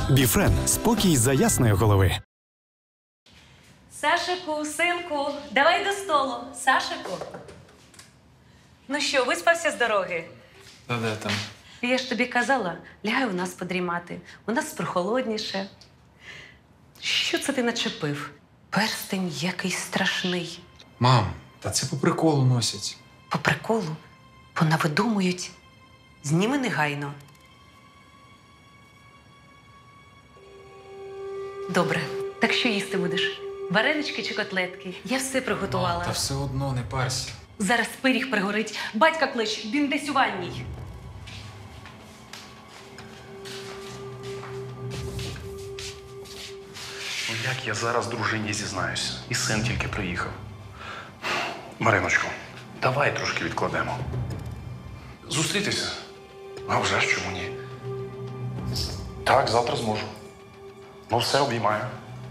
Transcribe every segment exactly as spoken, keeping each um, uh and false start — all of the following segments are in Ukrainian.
Біфрен – спокій за ясної голови. Сашику, синку, давай до столу. Сашику. Ну що, виспався з дороги? Та де там? Я ж тобі казала, лягай у нас подрімати. У нас прохолодніше. Що це ти начепив? Перстень якийсь страшний. Мам, та це по приколу носять. По приколу? Понавидумують. Зніми негайно. Добре. Так що їсти будеш? Варенички чи котлетки? Я все приготувала. Мам, та все одно не парся. Зараз пиріг пригорить. Батька клич, він десь у ванній. Ну, як я зараз дружині зізнаюся? І син тільки приїхав. Мариночко, давай трошки відкладемо. Зустрітися? А вже ж чому ні? Так, завтра зможу. Ну все, обіймаю.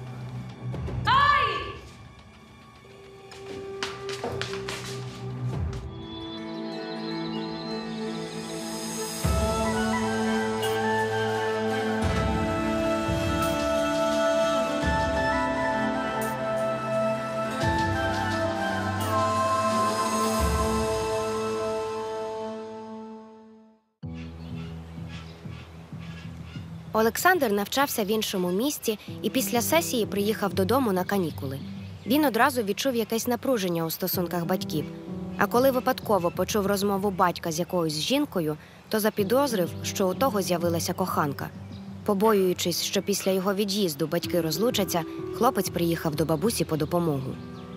Олександр навчався в іншому місті і після сесії приїхав додому на канікули. Він одразу відчув якесь напруження у стосунках батьків. А коли випадково почув розмову батька з якоюсь жінкою, то запідозрив, що у того з'явилася коханка. Побоюючись, що після його від'їзду батьки розлучаться, хлопець приїхав до бабусі по допомогу.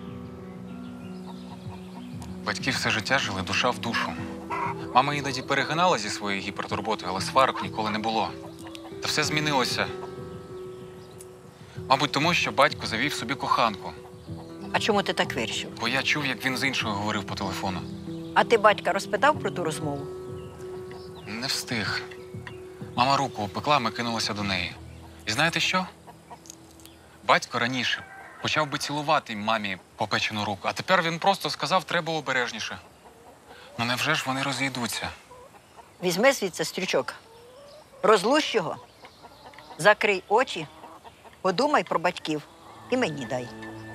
Батьки все життя жили душа в душу. Мама іноді перегинала зі своєю гіпертурботою, але сварок ніколи не було. Та все змінилося. Мабуть, тому, що батько завів собі коханку. А чому ти так вирішив? Бо я чув, як він з іншою говорив по телефону. А ти батька розпитав про ту розмову? Не встиг. Мама руку опекла, ми кинулися до неї. І знаєте що? Батько раніше почав би цілувати мамі попечену руку, а тепер він просто сказав, треба обережніше. Ну невже ж вони розійдуться? Візьми звідси стрючок. Розлущ його, закрий очі, подумай про батьків і мені дай.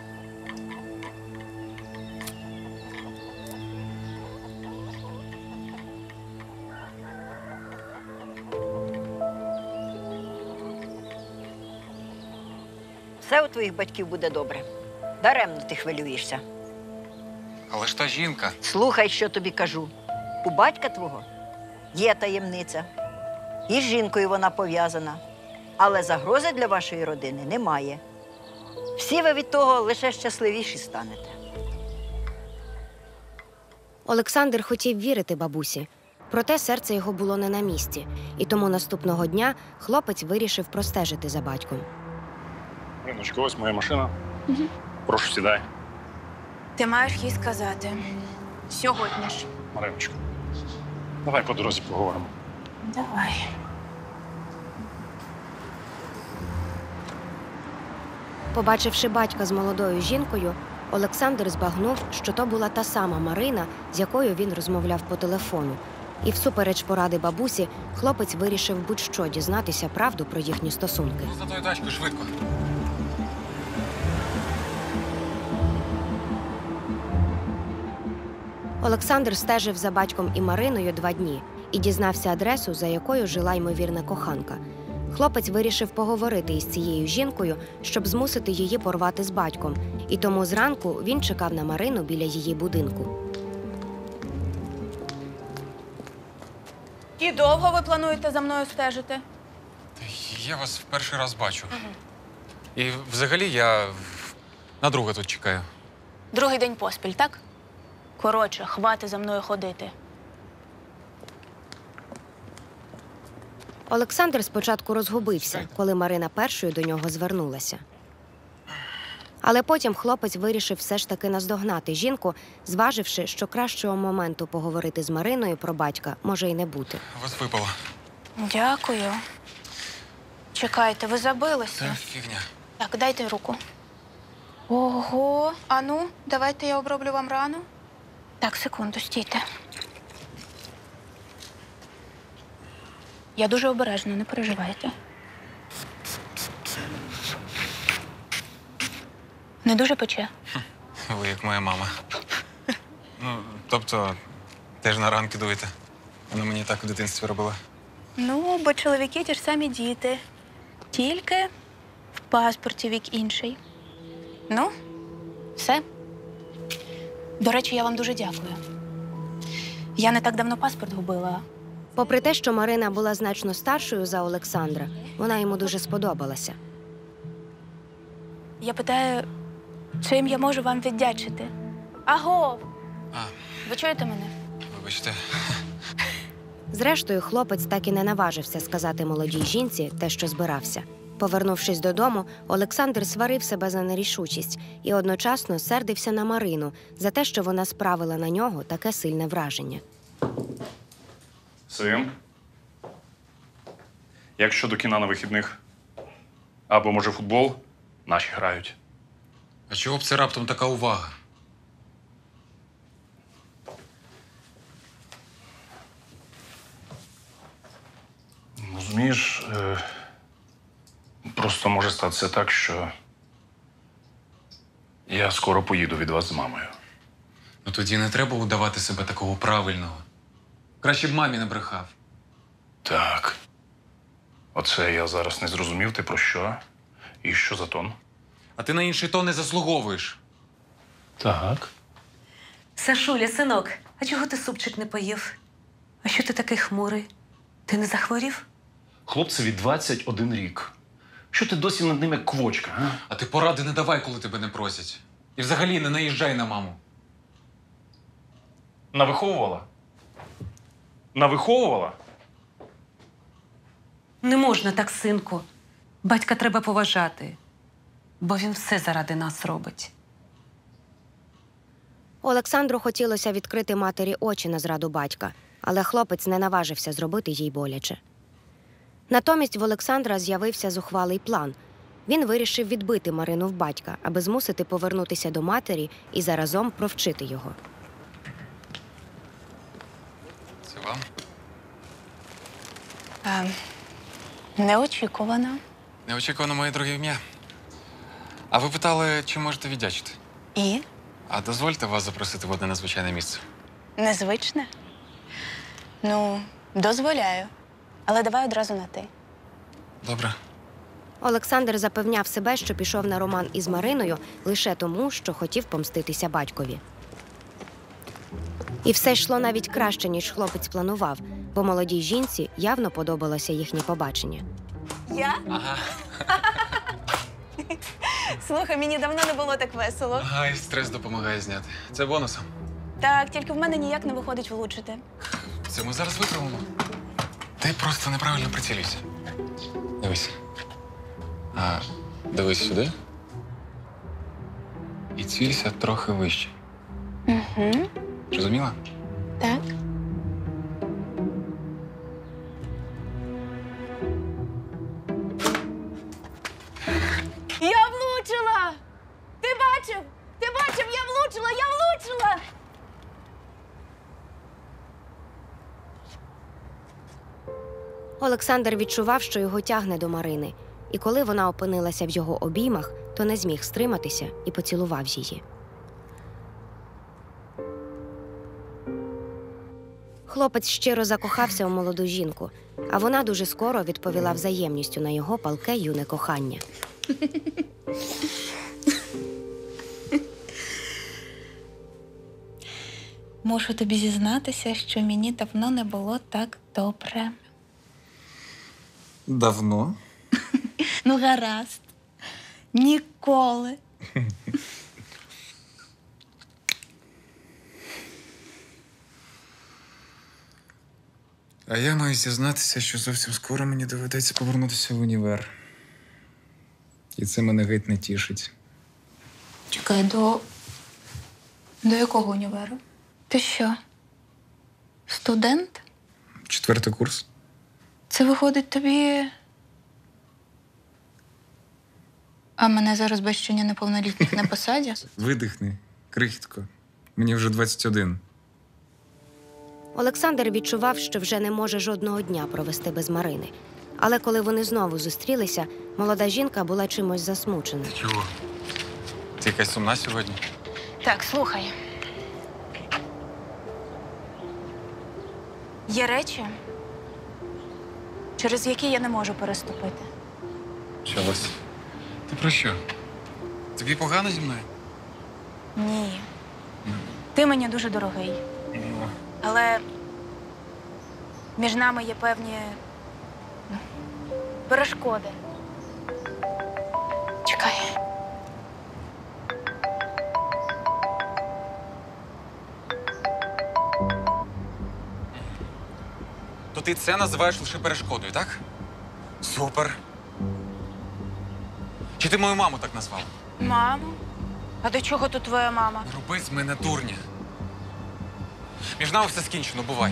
Все у твоїх батьків буде добре. Даремно ти хвилюєшся. Але ж та жінка… Слухай, що тобі кажу. У батька твого є таємниця. І з жінкою вона пов'язана. Але загрози для вашої родини немає. Всі ви від того лише щасливіші станете. Олександр хотів вірити бабусі. Проте серце його було не на місці. І тому наступного дня хлопець вирішив простежити за батьком. Мариночко, ось моя машина. Угу. Прошу, сідай. Ти маєш їй сказати. Сьогодні ж. Мариночко, давай по дорозі поговоримо. Давай. Побачивши батька з молодою жінкою, Олександр збагнув, що то була та сама Марина, з якою він розмовляв по телефону. І всупереч поради бабусі, хлопець вирішив будь-що дізнатися правду про їхні стосунки. За тою тачкою, швидко. Олександр стежив за батьком і Мариною два дні і дізнався адресу, за якою жила ймовірна коханка. Хлопець вирішив поговорити із цією жінкою, щоб змусити її порвати з батьком. І тому зранку він чекав на Марину біля її будинку. І довго ви плануєте за мною стежити? Я вас в перший раз бачу. Угу. І взагалі я на друга тут чекаю. Другий день поспіль, так? Коротше, хвати за мною ходити. Олександр спочатку розгубився, коли Марина першою до нього звернулася. Але потім хлопець вирішив все ж таки наздогнати жінку, зваживши, що кращого моменту поговорити з Мариною про батька може й не бути. Вас випало. Дякую. Чекайте, ви забилися? Та фігня. Так, дайте руку. Ого. Ану, давайте я оброблю вам рану. Так, секунду, стійте. Я дуже обережна, не переживайте. Не дуже пече. Ви як моя мама. Ну, тобто, теж на ранки дуєте. Вона мені так у дитинстві робила. Ну, бо чоловіки ті ж самі діти. Тільки в паспорті вік інший. Ну, все. До речі, я вам дуже дякую. Я не так давно паспорт губила. Попри те, що Марина була значно старшою за Олександра, вона йому дуже сподобалася. Я питаю, чим я можу вам віддячити? Агов! А, Ви чуєте мене? вибачте. Зрештою, хлопець так і не наважився сказати молодій жінці те, що збирався. Повернувшись додому, Олександр сварив себе за нерішучість і одночасно сердився на Марину за те, що вона справила на нього таке сильне враження. Син? Як щодо кіна на вихідних? Або, може, футбол? Наші грають. А чого б це раптом така увага? Розумієш, е, просто може статися так, що я скоро поїду від вас з мамою. Ну тоді не треба удавати себе такого правильного. Краще б мамі не брехав. Так. Оце я зараз не зрозумів, ти про що? І що за тон? А ти на інший тон не заслуговуєш. Так. Сашуля, синок, а чого ти супчик не поїв? А що ти такий хмурий? Ти не захворів? Хлопцеві двадцять один рік. Що ти досі над ним як квочка, а? А ти поради не давай, коли тебе не просять. І взагалі не наїжджай на маму. Навиховувала? Навиховувала? Не можна так, синку. Батька треба поважати, бо він все заради нас робить. Олександру хотілося відкрити матері очі на зраду батька, але хлопець не наважився зробити їй боляче. Натомість в Олександра з'явився зухвалий план. Він вирішив відбити Марину в батька, аби змусити повернутися до матері і заразом провчити його. Це вам? Ем, неочікувано. Неочікувано моє друге ім'я. А ви питали, чи можете віддячити? І? А дозвольте вас запросити в одне надзвичайне місце. Незвичне? Ну, дозволяю. Але давай одразу на ти. Добре. Олександр запевняв себе, що пішов на роман із Мариною лише тому, що хотів помститися батькові. І все йшло навіть краще, ніж хлопець планував, бо молодій жінці явно подобалося їхнє побачення. Я? Ага. Слухай, мені давно не було так весело. Ага, і стрес допомагає зняти. Це бонусом. Так, тільки в мене ніяк не виходить влучити. Це ми зараз виправимо. Ти просто неправильно прицілився. Дивись. А, дивись сюди. І цілься трохи вище. Угу. Розуміла? Так. Я влучила! Ти бачив? Ти бачив, я влучила! Я влучила! Олександр відчував, що його тягне до Марини, і коли вона опинилася в його обіймах, то не зміг стриматися і поцілував її. Хлопець щиро закохався у молоду жінку, а вона дуже скоро відповіла взаємністю на його палке юне кохання. Мушу тобі зізнатися, що мені давно не було так добре. Давно? Ну, гаразд. Ніколи. А я маю зізнатися, що зовсім скоро мені доведеться повернутися в універ. І це мене геть не тішить. Чекай, до... До якого універу? Ти що? Студент? Четвертий курс. Це виходить тобі... А мене зараз без щодня неповнолітніх на посаді? Видихни, крихітко. Мені вже двадцять один. Олександр відчував, що вже не може жодного дня провести без Марини. Але коли вони знову зустрілися, молода жінка була чимось засмучена. Чого? Ти якась сумна сьогодні. Так, слухай. Є речі, через які я не можу переступити. Чогось. Ти про що? Тобі погано зі мною? Ні. Ти мені дуже дорогий. Але між нами є певні ну, перешкоди. Чекай. То ти це називаєш лише перешкодою, так? Супер. Чи ти мою маму так назвав? Мамо? А до чого тут твоя мама? Не роби з мене дурня. Між нами все скінчено, бувай.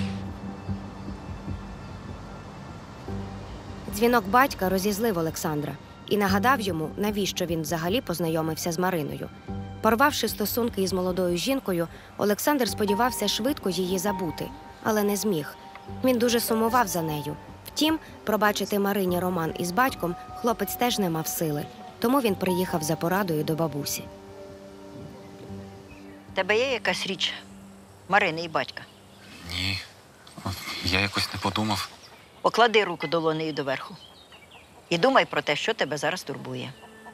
Дзвінок батька розізлив Олександра і нагадав йому, навіщо він взагалі познайомився з Мариною. Порвавши стосунки із молодою жінкою, Олександр сподівався швидко її забути, але не зміг. Він дуже сумував за нею. Втім, пробачити Марині роман із батьком хлопець теж не мав сили, тому він приїхав за порадою до бабусі. Тебе є якась річ Марини і батька? Ні. Я якось не подумав. Поклади руку долонею доверху. І думай про те, що тебе зараз турбує.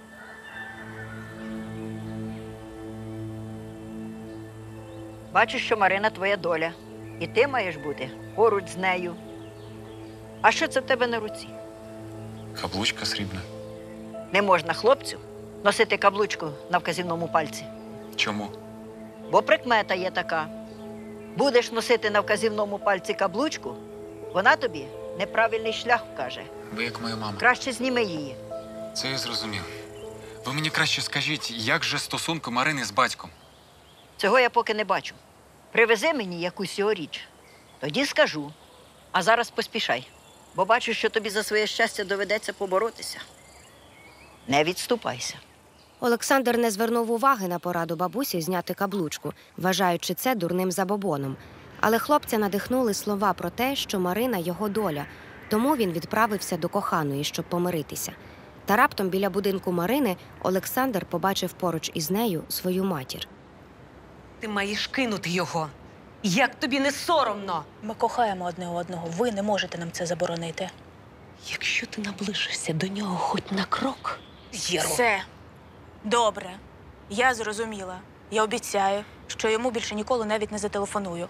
Бачу, що Марина твоя доля. І ти маєш бути поруч з нею. А що це в тебе на руці? Каблучка срібна. Не можна хлопцю носити каблучку на вказівному пальці. Чому? Бо прикмета є така. Будеш носити на вказівному пальці каблучку, вона тобі неправильний шлях вкаже. Ви як моя мама. Краще зніми її. Це я зрозумів. Ви мені краще скажіть, як же стосунки Марини з батьком? Цього я поки не бачу. Привези мені якусь його річ. Тоді скажу. А зараз поспішай. Бо бачу, що тобі за своє щастя доведеться поборотися. Не відступайся. Олександр не звернув уваги на пораду бабусі зняти каблучку, вважаючи це дурним забобоном. Але хлопця надихнули слова про те, що Марина – його доля, тому він відправився до коханої, щоб помиритися. Та раптом біля будинку Марини Олександр побачив поруч із нею свою матір. Ти маєш кинути його. Як тобі не соромно? Ми кохаємо одне одного. Ви не можете нам це заборонити. Якщо ти наближишся до нього хоч на крок, Єро. Все. Добре. Я зрозуміла. Я обіцяю, що йому більше ніколи навіть не зателефоную.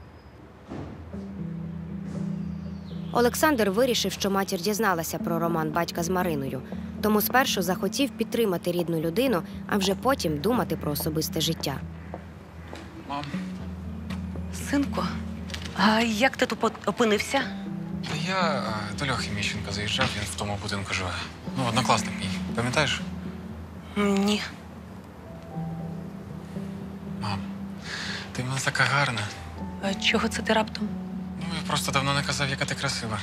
Олександр вирішив, що матір дізналася про роман батька з Мариною, тому спершу захотів підтримати рідну людину, а вже потім думати про особисте життя. Мам. Синку, а як ти тут опинився? Та я е, до Льохи Міщенка заїжджав, він в тому будинку живе. Ну, однокласник мій. Пам'ятаєш? Ні. Мам, ти в мене така гарна. А чого це ти раптом? Ну, я просто давно не казав, яка ти красива.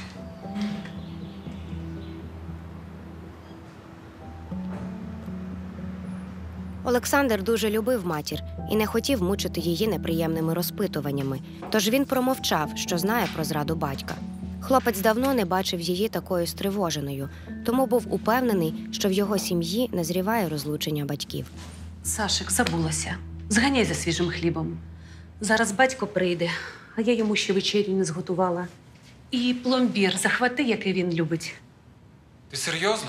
Олександр дуже любив матір і не хотів мучити її неприємними розпитуваннями, тож він промовчав, що знає про зраду батька. Хлопець давно не бачив її такою стривоженою, тому був упевнений, що в його сім'ї назріває розлучення батьків. Сашик, забулася. Зганяй за свіжим хлібом. Зараз батько прийде, а я йому ще вечерю не зготувала. І пломбір захвати, який він любить. Ти серйозно?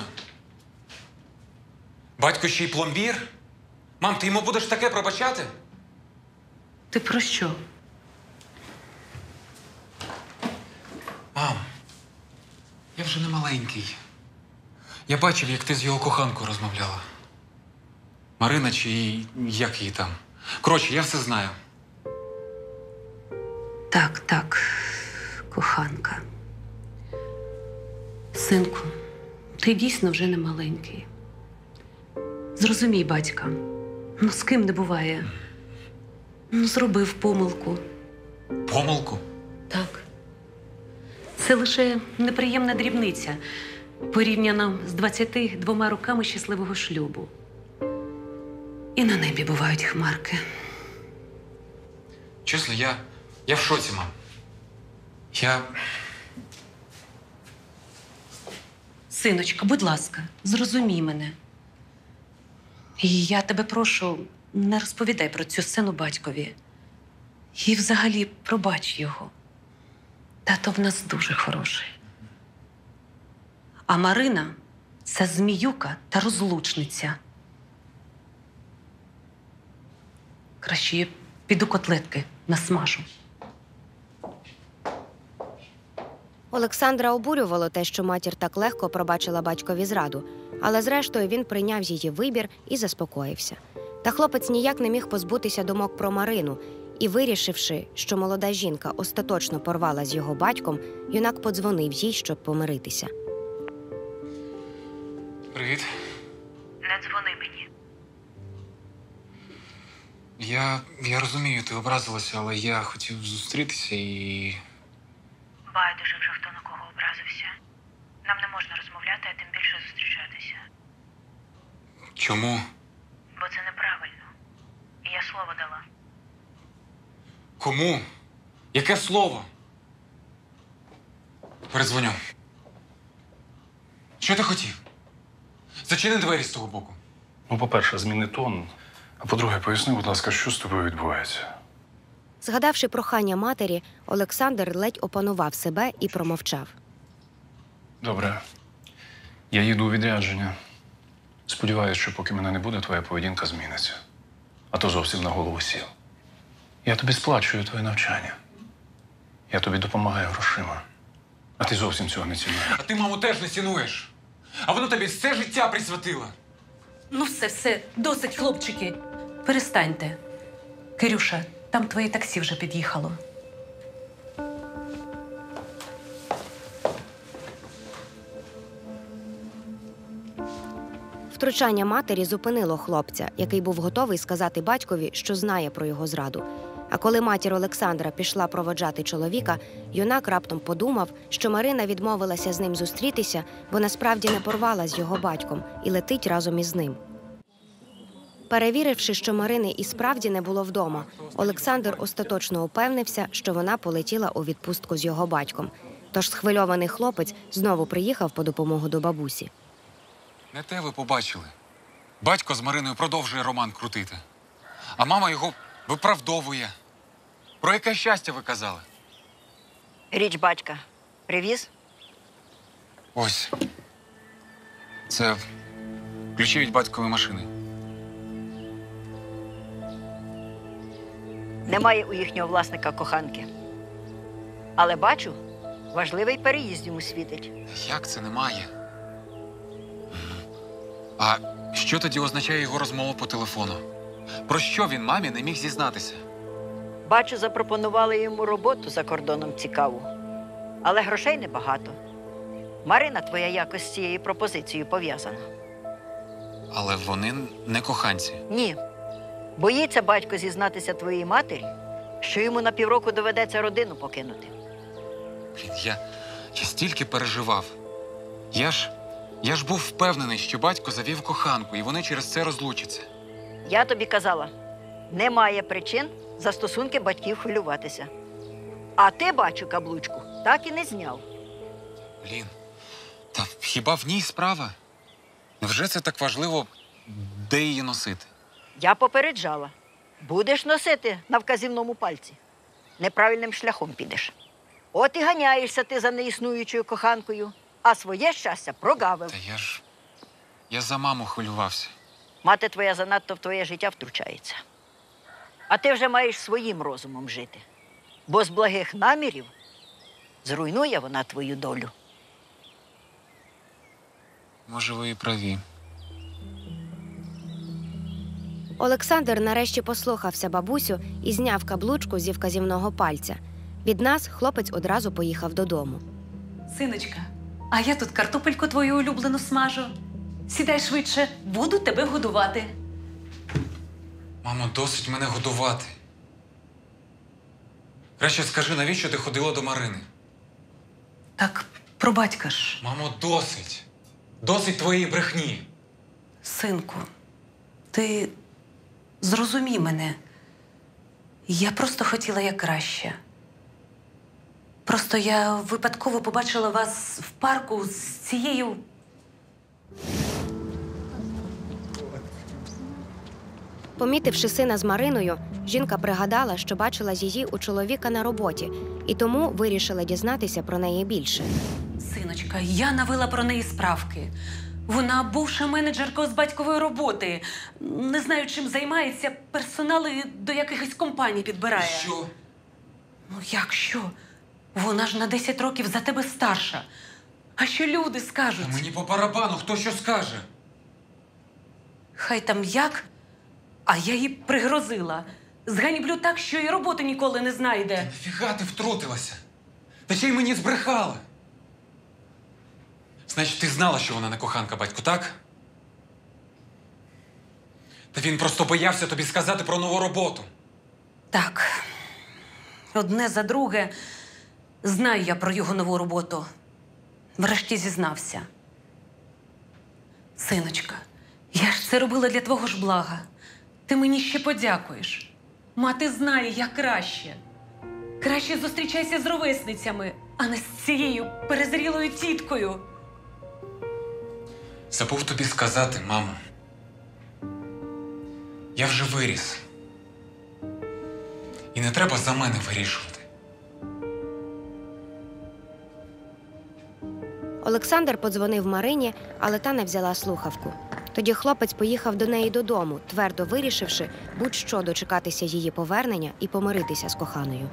Батько ще й пломбір? Мам, ти йому будеш таке пробачати? Ти про що? Мам, я вже не маленький. Я бачив, як ти з його коханкою розмовляла. Марина чи її- як її там. Коротше, я все знаю. Так, так, коханка. Синку, ти дійсно вже не маленький. Зрозумій, батька, ну з ким не буває. Ну, зробив помилку. Помилку? Так. Це лише неприємна дрібниця, порівняна з двадцяти двома роками щасливого шлюбу. І на небі бувають хмарки. Чесно, я, я в шоці, мам. Я... Синочка, будь ласка, зрозумій мене. І я тебе прошу, не розповідай про цю сцену батькові. І взагалі пробач його. Тато в нас дуже хороший. А Марина – це зміюка та розлучниця. Краще я піду котлетки насмажу. Олександра обурювало те, що матір так легко пробачила батькові зраду, але зрештою він прийняв її вибір і заспокоївся. Та хлопець ніяк не міг позбутися думок про Марину, і, вирішивши, що молода жінка остаточно порвала з його батьком, юнак подзвонив їй, щоб помиритися. Привіт. Не дзвони мені. Я, я розумію, ти образилася, але я хотів зустрітися і... Байдуже вже хто на кого образився. Нам не можна розмовляти, а тим більше зустрічатися. Чому? Бо це неправильно. І я слово дала. Кому? Яке слово? Передзвоню. Що ти хотів? Зачини двері з того боку. Ну, по-перше, зміни тон. А по-друге, поясни, будь ласка, що з тобою відбувається? Згадавши прохання матері, Олександр ледь опанував себе і промовчав. Добре. Я їду у відрядження. Сподіваюсь, що поки мене не буде, твоя поведінка зміниться. А то зовсім на голову сів. Я тобі сплачую твоє навчання. Я тобі допомагаю грошима. А ти зовсім цього не цінуєш. А ти маму теж не цінуєш. А вона тобі все життя присвятила. Ну все, все, досить, хлопчики. Перестаньте. Кирюша, там твоє таксі вже під'їхало. Втручання матері зупинило хлопця, який був готовий сказати батькові, що знає про його зраду. А коли матір Олександра пішла проводжати чоловіка, юнак раптом подумав, що Марина відмовилася з ним зустрітися, бо насправді не порвала з його батьком і летить разом із ним. Перевіривши, що Марини і справді не було вдома, Олександр остаточно упевнився, що вона полетіла у відпустку з його батьком. Тож схвильований хлопець знову приїхав по допомогу до бабусі. Не те ви побачили. Батько з Мариною продовжує роман крутити. А мама його виправдовує. Про яке щастя ви казали? Річ батька привіз? Ось. Це ключі від батькової машини. Немає у їхнього власника коханки. Але бачу, важливий переїзд йому світить. Як це немає? А що тоді означає його розмова по телефону? Про що він мамі не міг зізнатися? Бачу, запропонували йому роботу за кордоном цікаву. Але грошей небагато. Марина твоя якось з цією пропозицією пов'язана. Але вони не коханці. Ні. Боїться батько зізнатися твоїй матері, що йому на півроку доведеться родину покинути. Блін, я, я стільки переживав. Я ж, я ж був впевнений, що батько завів коханку, і вони через це розлучаться. Я тобі казала, немає причин за стосунки батьків хвилюватися. А ти, бачу, каблучку так і не зняв. Блін, та хіба в ній справа? Невже це так важливо, де її носити? Я попереджала. Будеш носити на вказівному пальці. Неправильним шляхом підеш. От і ганяєшся ти за неіснуючою коханкою, а своє щастя прогавив. Та я ж... Я за маму хвилювався. Мати твоя занадто в твоє життя втручається. А ти вже маєш своїм розумом жити. Бо з благих намірів зруйнує вона твою долю. Може, ви і праві. Олександр нарешті послухався бабусю і зняв каблучку зі вказівного пальця. Від нас хлопець одразу поїхав додому. Синочка, а я тут картопельку твою улюблену смажу. Сідай швидше, буду тебе годувати. Мамо, досить мене годувати. Краще скажи, навіщо ти ходила до Марини? Так, про батька ж. Мамо, досить. Досить твоєї брехні. Синку, ти зрозумій мене. Я просто хотіла як краще. Просто я випадково побачила вас в парку з цією... Помітивши сина з Мариною, жінка пригадала, що бачила її у чоловіка на роботі, і тому вирішила дізнатися про неї більше. Синочка, я навела про неї справки. Вона бувша менеджерка з батькової роботи. Не знаю, чим займається, персонали до якихось компаній підбирає. Що? Ну як що? Вона ж на десять років за тебе старша. А що люди скажуть? Та мені по барабану, хто що скаже? Хай там як, а я їй пригрозила. Зганьблю так, що і роботи ніколи не знайде. Нафіга ти втрутилася? Та ще й мені збрехала. Значить, ти знала, що вона не коханка батьку, так? Та він просто боявся тобі сказати про нову роботу. Так. Одне за друге. Знаю я про його нову роботу. Врешті зізнався. Синочка, я ж це робила для твого ж блага. Ти мені ще подякуєш. Мати знає, як краще. Краще зустрічайся з ровесницями, а не з цією перезрілою тіткою. Забув тобі сказати, мамо. Я вже виріс. І не треба за мене вирішувати. Олександр подзвонив Марині, але та не взяла слухавку. Тоді хлопець поїхав до неї додому, твердо вирішивши будь-що дочекатися її повернення і помиритися з коханою.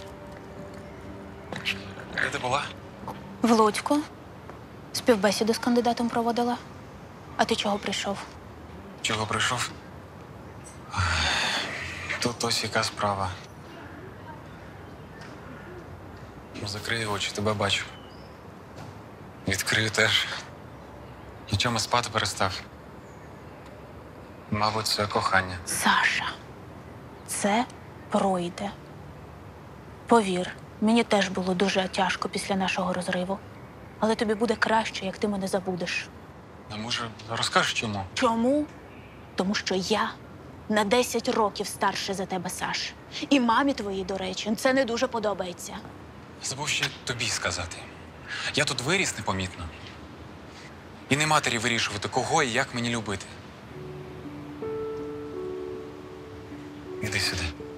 Де ти була? В Луцьку. Співбесіду з кандидатом проводила. А ти чого прийшов? Чого прийшов? Тут ось яка справа. Ну, закрий очі, тебе бачу. Відкрию теж. Нічому спати перестав. Мабуть, це кохання. Саша, це пройде. Повір, мені теж було дуже тяжко після нашого розриву. Але тобі буде краще, як ти мене забудеш. А може, розкажеш чому? Чому? Тому що я на десять років старше за тебе, Саш. І мамі твоїй, до речі, це не дуже подобається. Забув ще тобі сказати. Я тут виріс непомітно. І не матері вирішувати, кого і як мені любити. Іди сюди.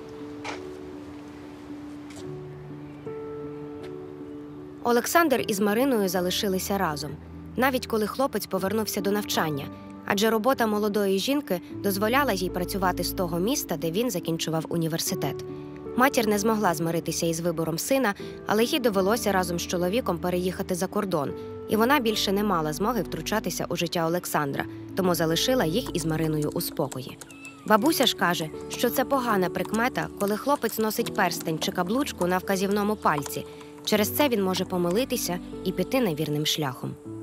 Олександр із Мариною залишилися разом, навіть коли хлопець повернувся до навчання, адже робота молодої жінки дозволяла їй працювати з того міста, де він закінчував університет. Матір не змогла змиритися із вибором сина, але їй довелося разом з чоловіком переїхати за кордон, і вона більше не мала змоги втручатися у життя Олександра, тому залишила їх із Мариною у спокої. Бабуся ж каже, що це погана прикмета, коли хлопець носить перстень чи каблучку на вказівному пальці. Через це він може помилитися і піти невірним шляхом.